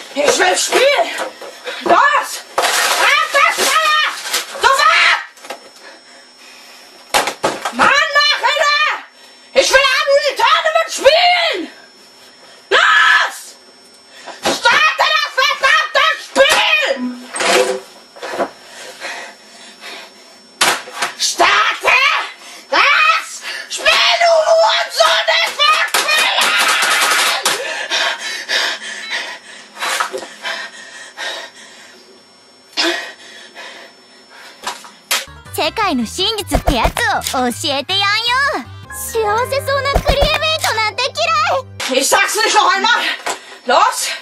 Ich will spielen! Los! Ab das Feuer! Sofort! Mann, mach hinter! Ich will am Unitane mitspielen! Los! Starte das verdammte Spiel! Starte das Spiel, du Hurensohn des Verspielers! 世界の真実ってやつを教えてやんよ。幸せそうなクリエメイトなんて嫌い。 Ich sag's nicht noch einmal! Los!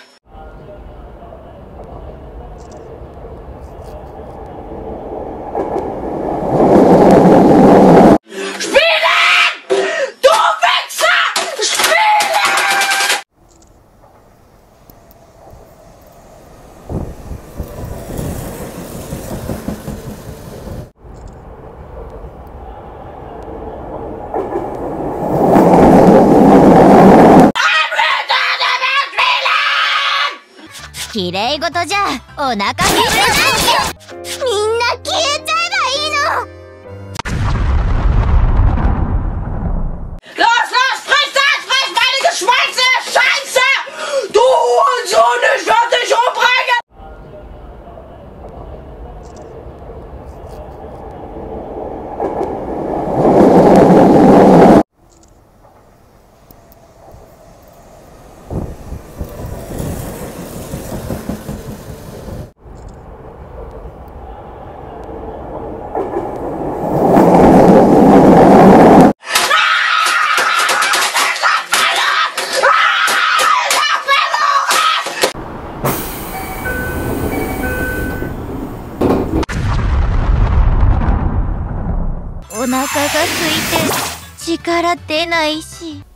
綺麗事じゃお腹減らないよ。みんな消えちゃえばいいの。 Los, los, friss das, friss meine Geschweiße! Scheiße! Du Hurensohn, ich werd dich umbringen! お腹が空いて力出ないし。